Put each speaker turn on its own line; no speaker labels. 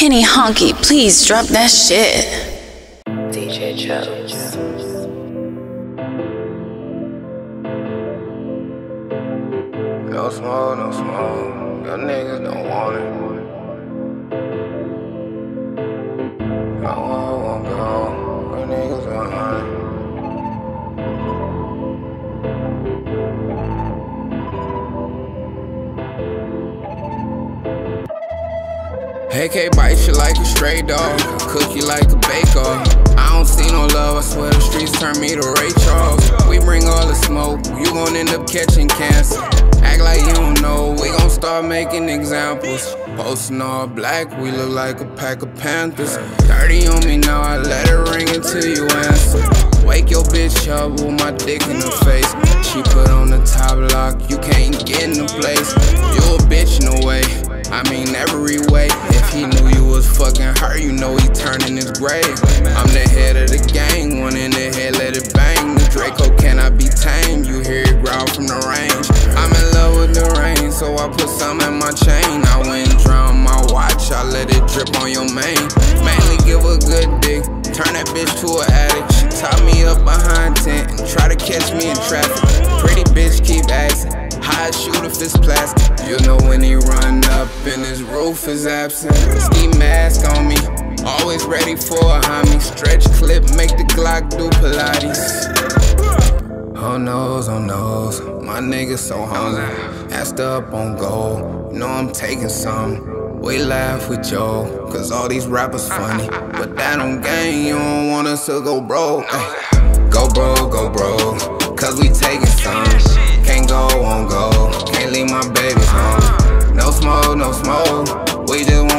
Henny Honky, please drop that shit.
DJ Jones.
No smoke, no smoke. Your niggas don't want it. I won't go. Your niggas don't want it. AK bites you like a stray dog, cook you like a bake-off. I don't see no love, I swear the streets turn me to Ray Charles. We bring all the smoke, you gon' end up catching cancer. Act like you don't know, we gon' start making examples. Posting all black, we look like a pack of Panthers. 30 on me now, I let it ring until you answer. Wake your bitch up with my dick in her face. She put on the top lock, you can't get in the place. You a bitch in a way, I mean every way. If he knew you was fucking her, you know he turning his grave. I'm the head of the gang, one in the head, let it bang. The Draco cannot be tamed, you hear it growl from the range. I'm in love with the rain, so I put some in my chain. I went and drowned my watch, I let it drip on your mane. Mainly give a good dick, turn that bitch to an addict. She top me up behind tent and try to catch me in traffic. Pretty bitch keep asking, how I shoot if it's plastic. You know when he run up and his roof is absent. Ski mask on me, always ready for a homie. Stretch clip, make the Glock do Pilates. Oh noes, my nigga so hungry. Assed up on gold, you know I'm taking some. We laugh with Joe, cause all these rappers funny. But that on gang, you don't want us to go broke. Go broke, cause we taking some. Can't go, won't go, can't leave my babies home. No smoke, we just